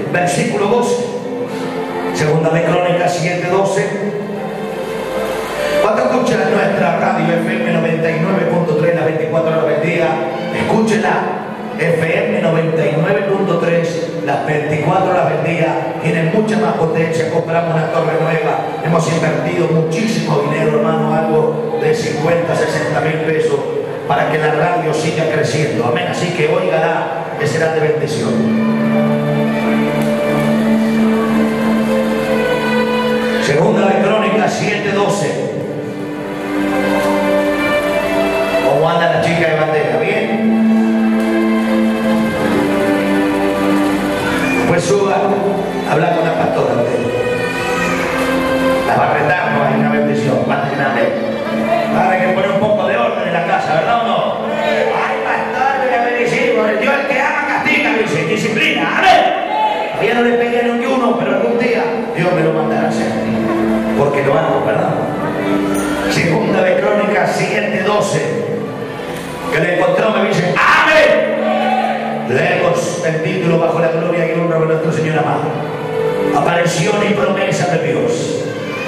versículo 12. Segunda de Crónicas 7:12. Cuando escuchan nuestra radio FM 99.3 las 24 horas del día, escúchenla. FM 99.3 las 24 horas del día, tienen mucha más potencia. Compramos una torre nueva, hemos invertido muchísimo dinero, hermano, algo de 50, 60 mil pesos para que la radio siga creciendo. Amén. Así que óigala, que será de bendición. Segunda de Crónicas 7:12. ¿Cómo anda la chica de bandera? ¿Bien? Pues suba, habla con la pastora. La va a retar, no hay una bendición. Para que pone un poco de orden en la casa, ¿verdad o no? Ay, pastor, le bendecimos. Dios el que ama castiga, dice, disciplina. A ver, todavía no le pegué ni uno, pero algún día Dios me lo mandará a hacer. Porque lo amo, ¿verdad? Segunda de Crónicas 7:12. Que le encontró, me dice, ¡amén! Leemos el título bajo la gloria y honra de nuestro Señor amado. Apareció mi promesa de Dios.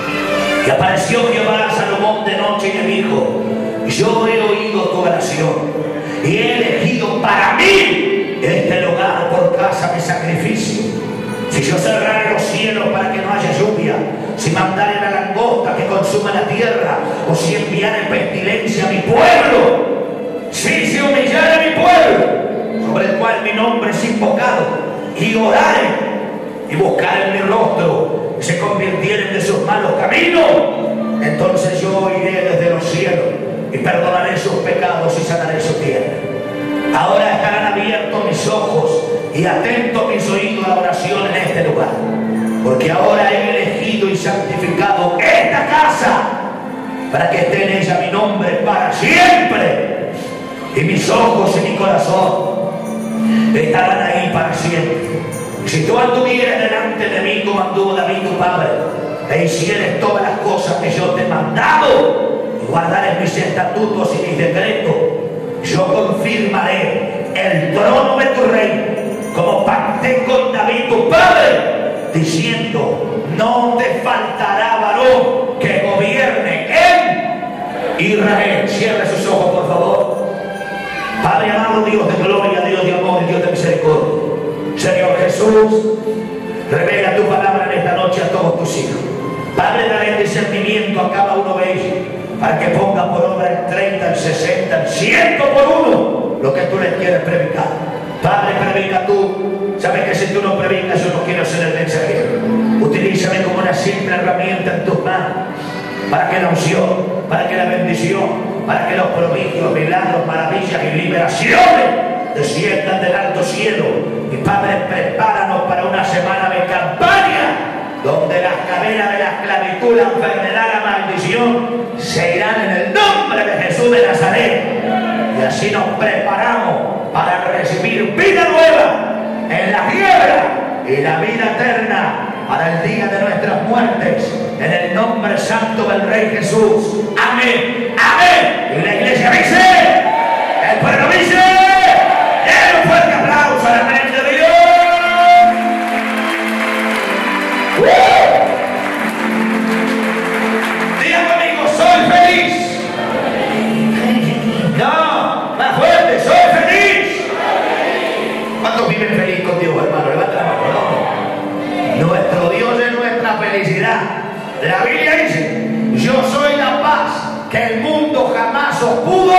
Y apareció Jehová a Salomón de noche y le dijo: yo he oído tu oración y he elegido para mí este lugar por casa de sacrificio. Si yo cerrara los cielos para que no haya lluvia, si mandara la langosta que consuma la tierra, o si enviara pestilencia a mi pueblo, si se humillara mi pueblo, sobre el cual mi nombre es invocado, y orare y buscaren mi rostro, y se convirtieren de sus malos caminos, entonces yo iré desde los cielos y perdonaré sus pecados y sanaré su tierra. Ahora estarán abiertos mis ojos y atentos mis oídos a la oración en este lugar, porque ahora he elegido y santificado esta casa para que esté en ella mi nombre para siempre, y mis ojos y mi corazón estarán ahí para siempre. Si tú anduvieras delante de mí como anduvo David tu padre, e hicieres todas las cosas que yo te he mandado, y guardares mis estatutos y mis decretos, yo confirmaré el trono de tu reino, como pacté con David tu padre, diciendo: no te faltará varón que gobierne en Israel. Cierre sus ojos, por favor. Padre amado, Dios de gloria, Dios de amor y Dios de misericordia, Señor Jesús, revela tu palabra en esta noche a todos tus hijos. Padre, dale discernimiento a cada uno de ellos, para que ponga por obra el 30, el 60, el 100 por uno lo que tú les quieres predicar. Padre, predica tú. Sabes que si tú no predicas, yo no quiero ser el mensajero. Utilízame como una simple herramienta en tus manos, para que la unción, para que la bendición, para que los prodigios, milagros, maravillas y liberaciones desciendan del alto cielo. Y Padre, prepáranos para una semana de campaña, donde las cadenas de la esclavitud, la enfermedad, la maldición se irán en el nombre de Jesús de Nazaret. Y así nos preparamos para recibir vida nueva en la tierra y la vida eterna para el día de nuestras muertes, en el nombre santo del Rey Jesús. Amén, amén. Y la iglesia dice, el pueblo dice, den un fuerte aplauso a la mente de Dios. Diga conmigo, soy feliz. No, más fuerte, soy feliz. ¿Cuántos viven feliz con Dios, hermano? Levanta la mano, ¿no? Nuestro Dios es nuestra felicidad. La Biblia dice: yo soy la paz que el mundo jamás os pudo.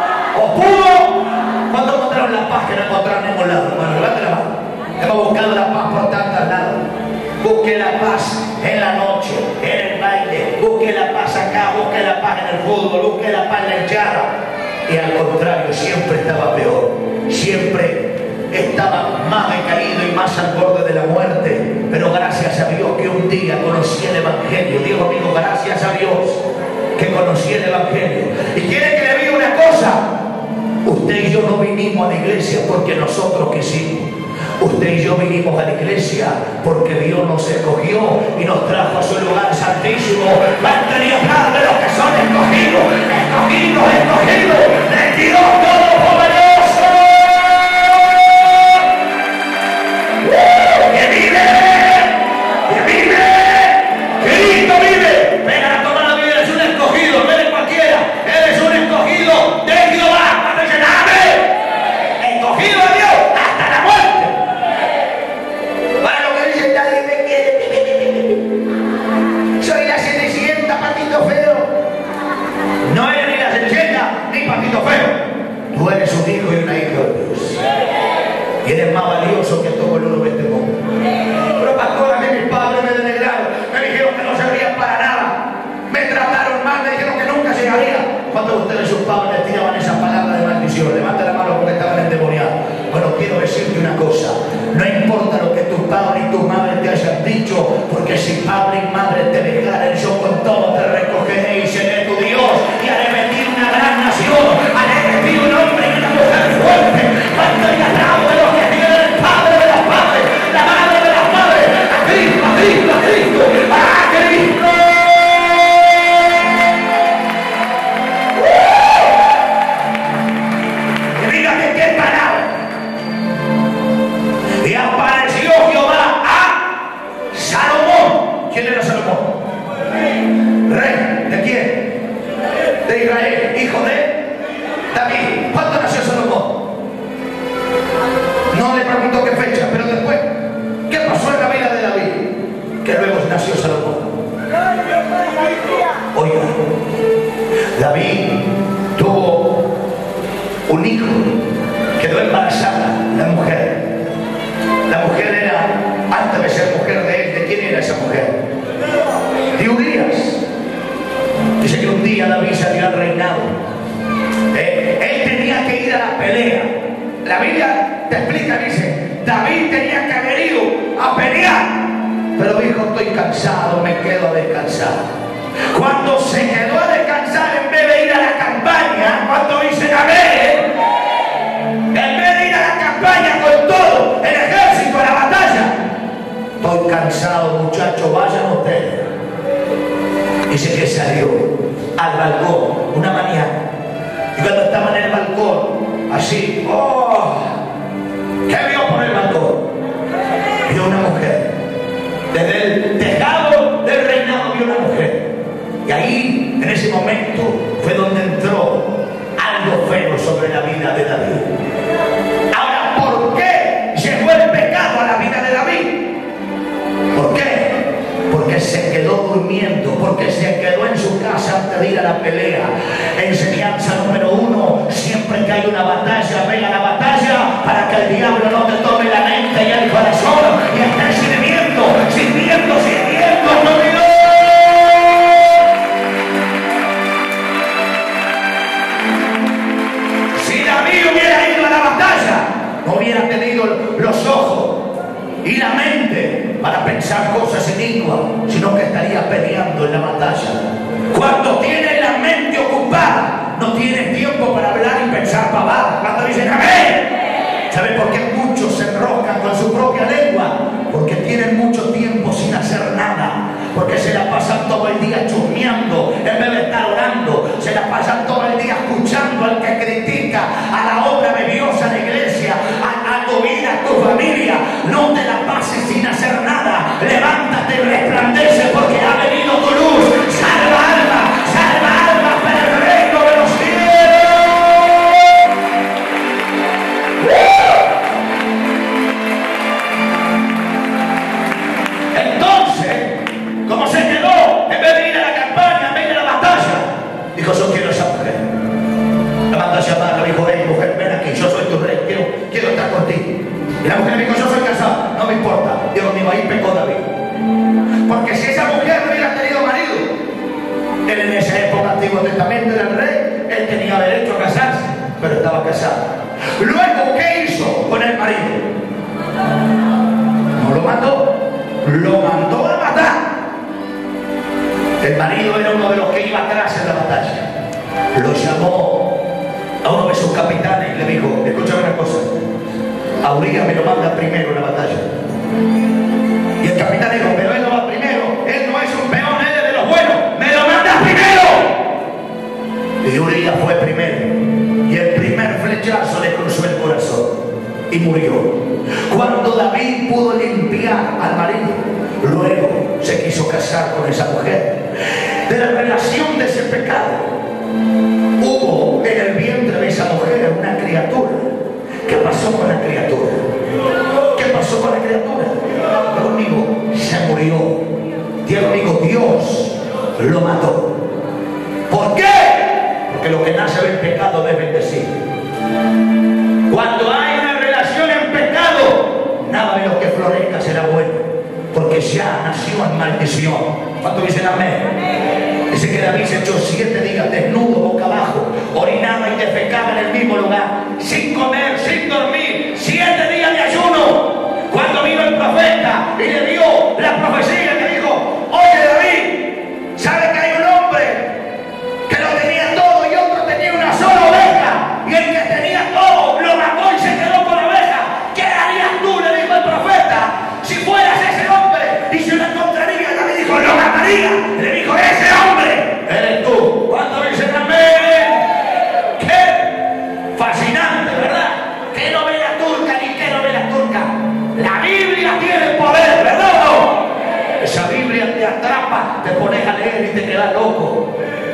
¿Cuándo encontraron la paz que no encontraron en ningún lado, hermano? Levanta la mano. Hemos buscado la paz por tantos lados. Busque la paz en la noche, en el baile, busque la paz acá, busque la paz en el fútbol, busque la paz en la hinchada. Y al contrario, siempre estaba peor, siempre estaba más decaído y más al borde de la muerte. Pero gracias a Dios que un día conocí el Evangelio. Digo, amigo, gracias a Dios que conocí el Evangelio. Y quiere que le diga una cosa: usted y yo no vinimos a la iglesia porque nosotros quisimos. Usted y yo vinimos a la iglesia porque Dios nos escogió y nos trajo a su lugar santísimo. Levanten y aplaudan de los que son escogidos, de Dios Todopoderoso, que vive y eres más valioso que todo el oro de este mundo. Pero pastor, a mí mis padres me denegaron, me dijeron que no servían para nada, me trataron mal, me dijeron que nunca llegaría. ¿Cuántos de ustedes, sus padres, tiraban esas palabras de maldición? Levanta la mano porque estaban endemoniados. Bueno, quiero decirte una cosa: no importa lo que tus padres y tu madre te hayan dicho, porque si padre y madre te dejaren, yo con todo te recogeré y seré tu Dios, y haré de ti una gran nación, haré de ti un hombre y una mujer fuerte. Cuando el ganado de los que tienen el padre de los padres, la madre de las madres, a Cristo, a Cristo, a Cristo, a Cristo. Y apareció Jehová a Salomón. ¿Quién era Salomón? Rey. ¿De quién? De Israel. Hijo de David. ¿Cuándo nació Salomón? No le pregunto qué fecha, pero después, ¿qué pasó en la vida de David? Que luego nació Salomón. Oiga, David tuvo un hijo, quedó embarazada la mujer. La mujer era, antes de ser mujer de él, ¿de quién era esa mujer? De Urías. Dice que un día David salió al reinado. Él tenía que ir a la pelea. La Biblia te explica, dice, David tenía que haber ido a pelear, pero dijo: estoy cansado, me quedo a descansar. Cuando se quedó a descansar, en vez de ir a la campaña, cuando dicen amén, en vez de ir a la campaña con todo el ejército a la batalla, estoy cansado, muchachos, vayan ustedes. Dice que salió al balcón una mañana, y cuando estaba en el balcón, así, ¿qué vio por el balcón? Vio una mujer. Desde el tejado del reinado vio una mujer. Y ahí, en ese momento, fue donde entró algo feo sobre la vida de David. Ahora, ¿por qué llegó el pecado a la vida de David? ¿Por qué? Porque se quedó durmiendo, porque se quedó en su casa antes de ir a la pelea. Enseñanza número 1: siempre que hay una batalla, ven a la batalla para que el diablo no te tome la mente y el corazón y estés sirviendo, no me lo. Si David hubiera ido a la batalla, no hubiera tenido los ojos y la mente para pensar cosas inicuas, sino que estaría peleando en la batalla. Cuando tienes la mente ocupada, no tienes tiempo para hablar y pensar pavadas. Cuando dicen amén, ¿saben por qué muchos se enroscan con su propia lengua? Porque tienen mucho tiempo sin hacer nada, porque se la pasan todo el día chusmeando en vez de estar orando, se la pasan todo el día escuchando al que critica, a la obra de Dios, a la iglesia, a tu vida, a tu familia. No te la pases sin hacer nada. Levántate y resplandece, porque ha venido tu luz. Salva alma para el reino de los cielos. Entonces, como se quedó, en vez de ir a la campaña, en vez de ir a la batalla, dijo: yo quiero esa mujer. La mandó a llamar, le dijo: hey mujer, ven aquí, yo soy tu rey, quiero estar contigo. Y la mujer le dijo: yo soy casado. No me importa. Dios mío, ahí pecó David. Porque si esa mujer no hubiera tenido marido, él en esa época, Antiguo Testamento, era el rey, él tenía derecho a casarse, pero estaba casado. Luego, ¿qué hizo con el marido? No lo mató, lo mandó a matar. El marido era uno de los que iba atrás en la batalla. Lo llamó a uno de sus capitanes y le dijo: escúchame una cosa, a Urías me lo manda primero en la batalla. Y el capitán dijo: pero él no va primero, él no es un peón, él es de los buenos, me lo manda primero. Y Urías fue primero, y el primer flechazo le cruzó el corazón y murió. Cuando David pudo limpiar al marido, luego se quiso casar con esa mujer. De la relación de ese pecado hubo en el vientre de esa mujer una criatura. ¿Qué pasó con la criatura? ¿Qué pasó con la criatura? Conmigo, se murió. Dios amigo, Dios lo mató. ¿Por qué? Porque lo que nace del pecado debe bendecir. Cuando hay una relación en pecado, bendición. ¿Cuánto dicen amén? Dice que David se echó 7 días desnudo, boca abajo, orinaba y defecaba en el mismo lugar, sin comer, sin dormir, 7 días de ayuno. Cuando vino el profeta y le dio la profecía, le dijo: oye David, ¿sabes que hay un hombre que lo tenía todo y otro tenía una sola oveja? Y el que tenía todo lo mató y se quedó con la oveja. ¿Qué harías tú?, le dijo el profeta, si fueras ese hombre. Y si lo encontraría, David dijo: lo mataría. Le dijo: ese hombre eres tú. ¿Cuánto dicen amén? Qué fascinante, ¿verdad? ¿Qué novela turca ni qué novela turca? La Biblia tiene poder, ¿verdad o no? Esa Biblia te atrapa, te pones a leer y te quedas loco.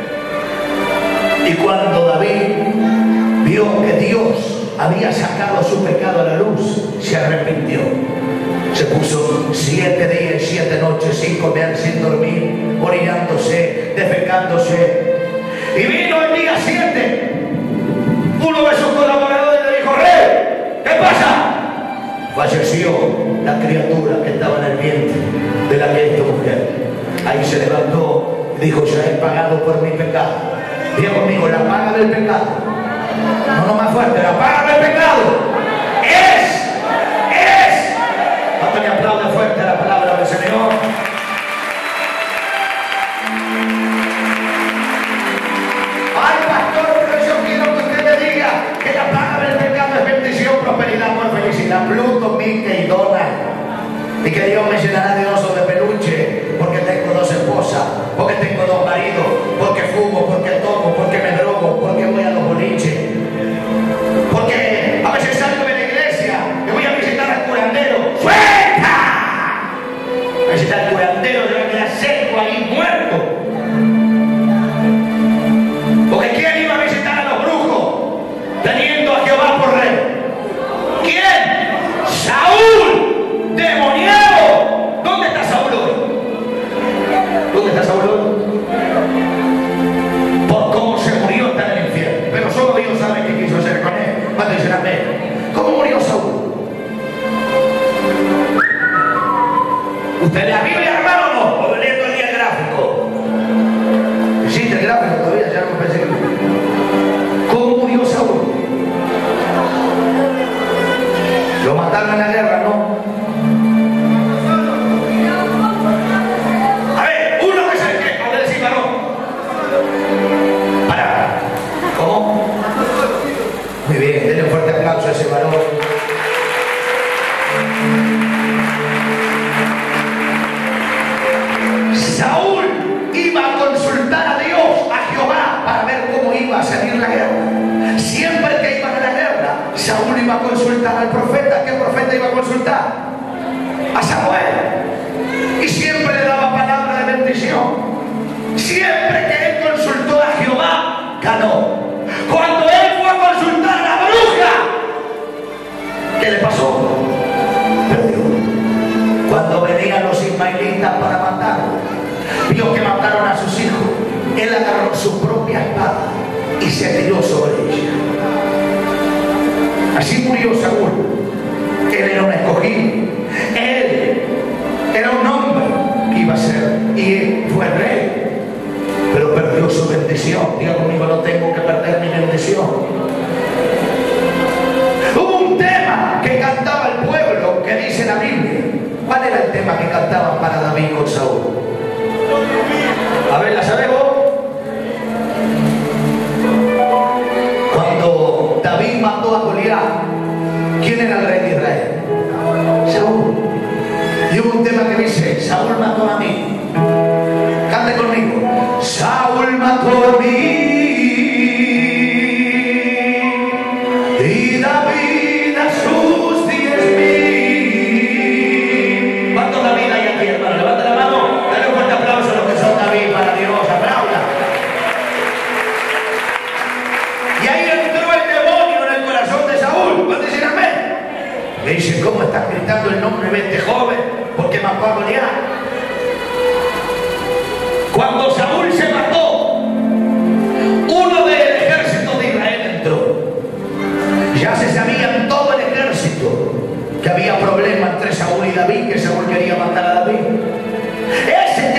Y cuando David vio que Dios había sacado su pecado a la luz, se arrepintió. Se puso 7 días y 7 noches sin comer, sin dormir, orinándose, defecándose. Y vino el día 7. Uno de sus colaboradores le dijo: rey, ¿qué pasa? Falleció la criatura que estaba en el vientre de la que esta mujer. Ahí se levantó y dijo: ya he pagado por mi pecado. Diga conmigo: la paga del pecado. No más fuerte: la paga del pecado es. ¿Cuánto le aplaude fuerte la palabra del Señor? Ay, pastor, pero yo quiero que usted me diga que la paga del pecado es bendición, prosperidad, amor, felicidad, Pluto, Mickey y Donald. Y que Dios me llenará de osos de peluche porque tengo 2 esposas, porque tengo 2 maridos, porque fumo, porque tomo, porque me drogo, porque voy a los boliches, porque a veces salgo de la iglesia y voy a visitar al curandero. ¡Suelta! A visitar al curandero, yo me quedé seco ahí, muerto. Porque ¿quién iba a visitar a los brujos teniendo a Jehová por rey? ¿Quién? ¡Saúl! ¡Demoniado! ¿Dónde está Saúl hoy? ¿Dónde está Saúl hoy? Por cómo se murió está en el infierno. Pero solo Dios sabe qué quiso hacer con él. ¿Cuánto dicen amén? ¿Cómo murió Saúl? ¿Usted la Biblia, hermano, o no? ¿O leyendo el día el gráfico? ¿Existe el gráfico todavía? Ya no pensé que... ¿Cómo murió Saúl? Lo mataron en la guerra, ¿no? A ver, uno que se queja de decir varón. Para. ¿Cómo? Muy bien, denle un fuerte aplauso a ese varón. Saúl iba a consultar a Dios, a Jehová, para ver cómo iba a salir la guerra. Siempre que iban a la guerra, Saúl iba a consultar al profeta. ¿Qué profeta iba a consultar? A Samuel. Y siempre le daba palabra de bendición. Siempre que él consultó a Jehová, ganó. Cuando él fue a consultar a la bruja, ¿qué le pasó? Perdió. Cuando venían los ismaelitas para matarlo, vio que mataron a sus hijos. Él agarró su propia espada y se tiró sobre ella. Así murió Saúl. Él era un escogido. Él era un hombre que iba a ser y fue rey, pero perdió su bendición. Diga conmigo: no tengo que perder mi bendición. Hubo un tema que cantaba el pueblo que dice la Biblia. ¿Cuál era el tema que cantaban para David con Saúl? A ver, ¿la sabemos? Cuando David mató a Goliat, ¿quién era el rey de Israel? Saúl. Y hubo un tema que dice: Saúl mató a mí. Cante conmigo: Saúl mató a mí y David a sus 10.000. ¿Cuántos David hay aquí, hermano? Levanta la mano. Dale un fuerte aplauso a los que son David para Dios. Aplauda. Y ahí entró el demonio en el corazón de Saúl. ¿Cuántos dicen amén? Le dice: ¿cómo estás gritando el nombre de este joven? Porque mató a Goliat. Cuando Saúl se mató, uno del ejército de Israel entró. Ya se sabía en todo el ejército que había problema entre Saúl y David, que Saúl quería matar a David. Ese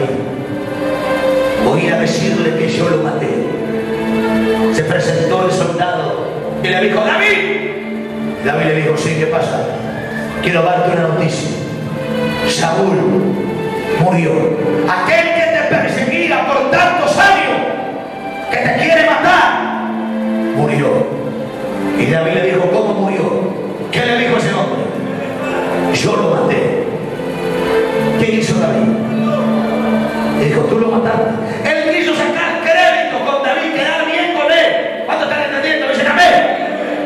David. Voy a decirle que yo lo maté. Se presentó el soldado y le dijo: David. David le dijo: sí, ¿qué pasa? Quiero darte una noticia. Saúl murió. Aquel que te perseguía por tantos años, que te quiere matar, murió. Y David le dijo: ¿cómo murió? ¿Qué le dijo ese hombre? Yo lo maté. ¿Qué hizo David? Le dijo: tú lo mataste. Él quiso sacar crédito con David, quedar bien con él. ¿Cuánto están entendiendo? Dicen amén.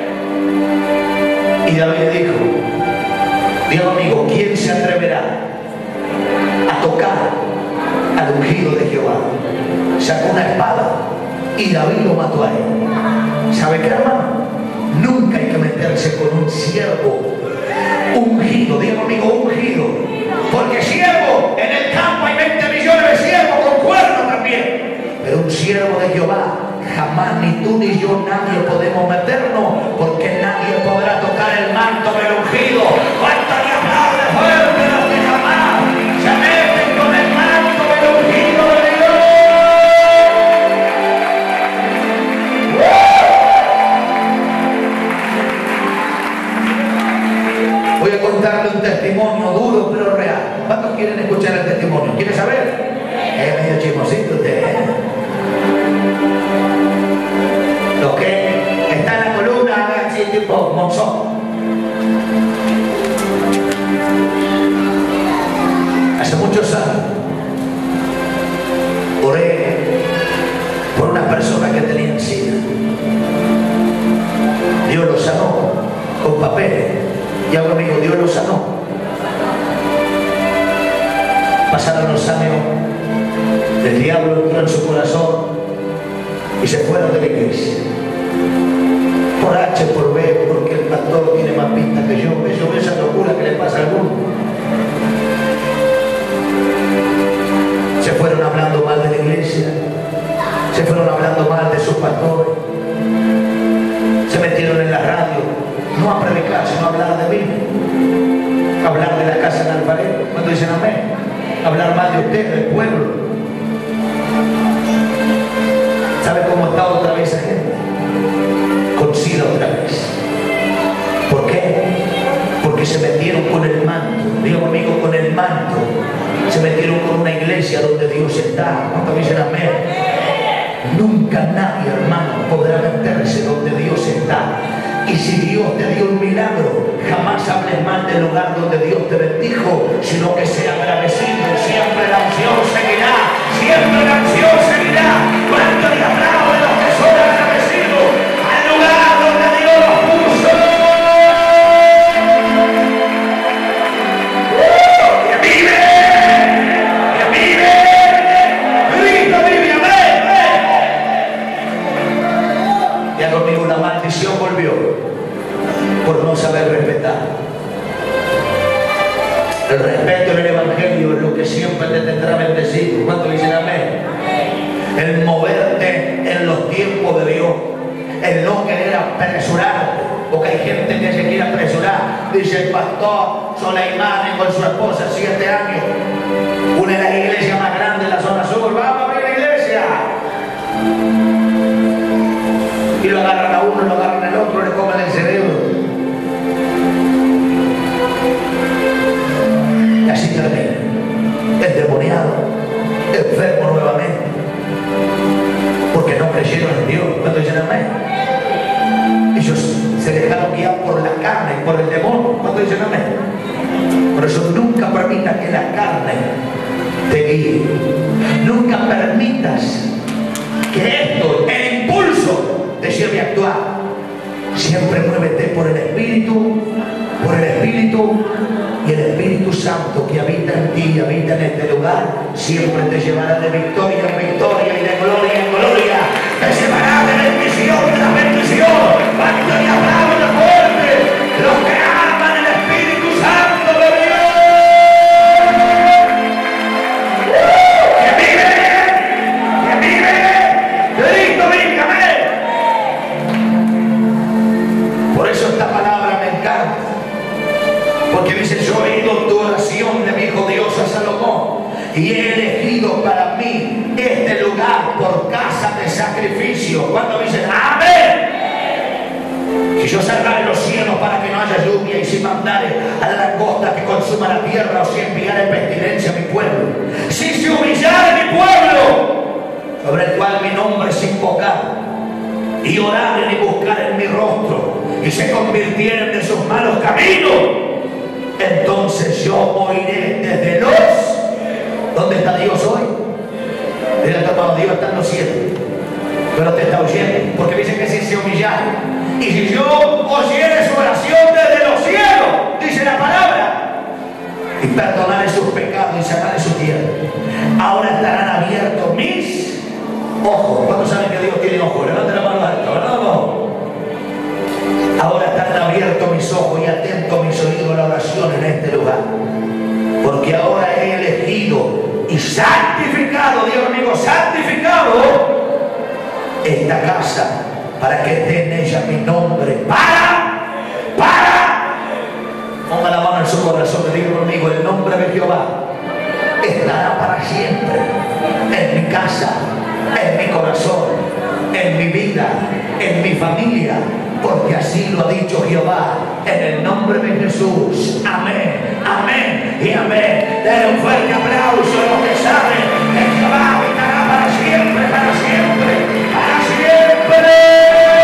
Y David le dijo: Dios amigo, ¿quién se atreverá a tocar al ungido de Jehová? Sacó una espada y David lo mató a él. ¿Sabe qué, hermano? Nunca hay que meterse con un siervo ungido. Dios amigo, ungido. Porque siervo, en el campo hay 20 millones de siervos con cuernos también. Pero un siervo de Jehová, jamás ni tú ni yo, nadie podemos meternos, porque nadie podrá tocar el manto del ungido. ¿Cuánto le aplaude fuerte los que jamás se meten con el manto del ungido de Dios? Voy a contarle un testimonio duro pero real. ¿Cuántos quieren escuchar el testimonio? ¿Quieren saber? Es medio chismosito usted, ¿eh? Los que están en la columna hagan así tipo monzón. Hace muchos años oré por una persona que tenía SIDA. Dios lo sanó con papeles. Y ahora amigo, Dios lo sanó. Pasaron los años, el diablo entró en su corazón y se fueron de la iglesia. Por H, por B, porque el pastor tiene más pinta que yo. Eso es esa locura que le pasa al mundo. Se fueron hablando mal de la iglesia, se fueron hablando mal de sus pastores, se metieron en la radio, no a predicar, sino a hablar de mí, hablar de la casa del alfarero. Cuando dicen amén, hablar mal de usted, del pueblo. ¿Sabe cómo está otra vez esa gente? Con SIDA otra vez. ¿Por qué? Porque se metieron con el manto. Digo amigo, con el manto. Se metieron con una iglesia donde Dios está. ¿Cuántos dicen amén? Nunca nadie, hermano, podrá meterse donde Dios está. Y si Dios te dio un milagro, jamás hables mal del lugar donde Dios te bendijo, sino que sea agradecido. Siempre la unción seguirá, siempre la unción seguirá. ¿Cuánto le aplaude los que son agradecidos al lugar donde Dios los puso? ¡Que vive! ¡Que vive! ¡Cristo vive! ¡Amén! Ya conmigo la maldición volvió por no saber respetar. El respeto en el evangelio es lo que siempre te tendrá bendecido. ¿Cuánto dicen amén? El moverte en los tiempos de Dios, el no querer apresurarte, porque hay gente que se quiere apresurar. Dice el pastor Soleimán con su esposa, 7 años, una de las iglesias más grandes de la zona sur. Vamos a abrir la iglesia. Y lo agarran a uno, lo agarran al otro, le comen el cerebro. Y así termina. Endemoniado, enfermo nuevamente. Porque no creyeron en Dios. Cuando dicen amén. Ellos se dejaron guiar por la carne, por el demonio. Cuando dicen amén. Por eso nunca permitas que la carne te guíe. Nunca permitas que esto, el impulso, te lleve a actuar. Siempre muévete por el Espíritu, y el Espíritu Santo que habita en ti y habita en este lugar, siempre te llevará de victoria en victoria y de gloria en gloria. Te llevará de bendición tras bendición. Cuando le aplaudan fuerte los que aman el Espíritu Santo de Dios. ¡Que vive! ¡Que vive! ¡Cristo vive! ¡Amén! Por eso esta palabra me encanta. Porque dice: yo he oído tu oración de mi hijo Dios a Salomón, y he elegido casa de sacrificio. ¿Cuántos dicen amén? Si yo cerrare los cielos para que no haya lluvia, y si mandare a la langosta que consuma la tierra, o si enviare pestilencia a mi pueblo, si se humillare mi pueblo, sobre el cual mi nombre es invocado, y oraren y buscaren mi rostro, y se convirtieren de sus malos caminos, entonces yo oiré desde los... ¿Dónde está Dios hoy? Dile a tu hermano, Dios está en los cielos, pero te está oyendo, porque dice que si se humillare, y si yo oyere su oración desde los cielos, dice la palabra, y perdonaré sus pecados y sanaré su tierra, ahora estarán abiertos mis ojos. ¿Cuántos saben que Dios tiene ojos? Levanten la mano alta, ¿verdad? Ahora estarán abiertos mis ojos y atentos mis oídos a la oración en este lugar, porque ahora he elegido y santificado, Dios amigo, santificado esta casa, para que esté en ella mi nombre. Ponga la mano en su corazón y diga conmigo: el nombre de Jehová estará para siempre en mi casa, en mi corazón, en mi vida, en mi familia, porque así lo ha dicho Jehová, en el nombre de Jesús. Amén, amén y amén. Denle un fuerte aplauso a los que saben que Jehová estará para siempre, para siempre, para siempre.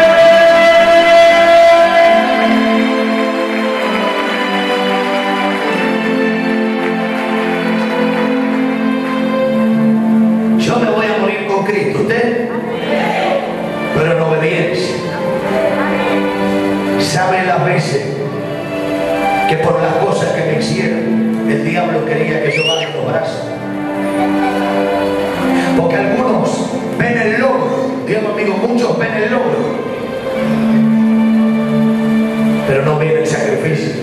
Yo me voy a morir con Cristo, ¿usted? Pero en obediencia. ¿Sabe las veces que por las cosas que me hicieron el diablo quería que yo baje los brazos? Porque algunos ven el logro, Dios amigo, muchos ven el logro, pero no ven el sacrificio.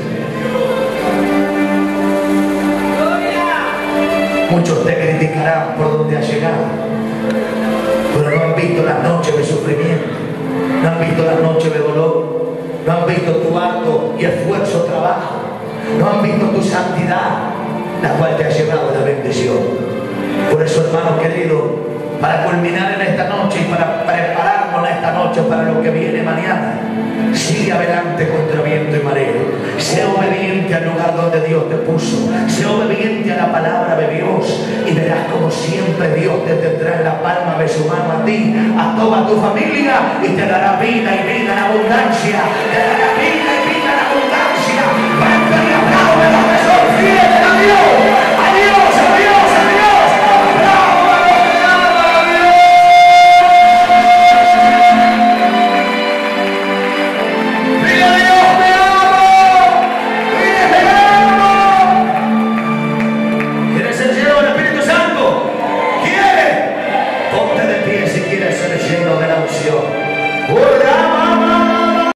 Muchos te criticarán por donde has llegado, pero no han visto las noches de sufrimiento, no han visto las noches de dolor, no han visto tu harto y esfuerzo trabajo, no han visto tu santidad, la cual te ha llevado a la bendición. Por eso, hermano querido, para culminar en esta noche y para prepararnos en esta noche para lo que viene mañana, sigue adelante contra viento y mareo. Sé obediente al lugar donde Dios te puso. Sé obediente a la palabra de Dios, y verás como siempre Dios te tendrá en la palma de su mano a ti, a toda tu familia, y te dará vida y vida en abundancia. Te dará vida y vida en abundancia. Fuerte y aplaude los que son fieles a Dios. A Dios, a Dios, a Dios. Aplaude. Ponte de pie si quieres ser lleno de la unción.